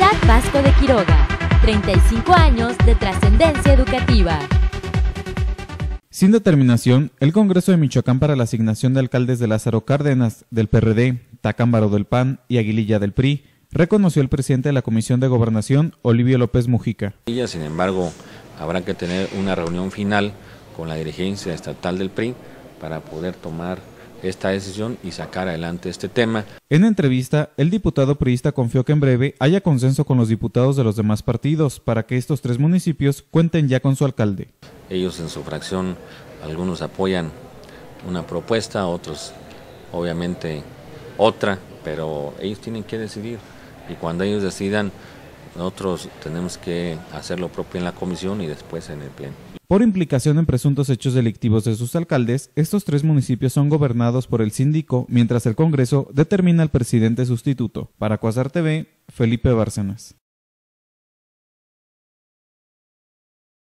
Comunidad Vasco de Quiroga, 35 años de trascendencia educativa. Sin determinación, el Congreso de Michoacán para la asignación de alcaldes de Lázaro Cárdenas, del PRD, Tacámbaro del PAN y Aguililla del PRI, reconoció el presidente de la Comisión de Gobernación, Olivio López Mujica. Sin embargo, habrá que tener una reunión final con la dirigencia estatal del PRI para poder tomar esta decisión y sacar adelante este tema. En entrevista, el diputado priista confió que en breve haya consenso con los diputados de los demás partidos para que estos 3 municipios cuenten ya con su alcalde. Ellos en su fracción, algunos apoyan una propuesta, otros obviamente otra, pero ellos tienen que decidir y cuando ellos decidan, nosotros tenemos que hacer lo propio en la comisión y después en el pleno. Por implicación en presuntos hechos delictivos de sus alcaldes, estos 3 municipios son gobernados por el síndico, mientras el Congreso determina al presidente sustituto. Para Cuasar TV, Felipe Bárcenas.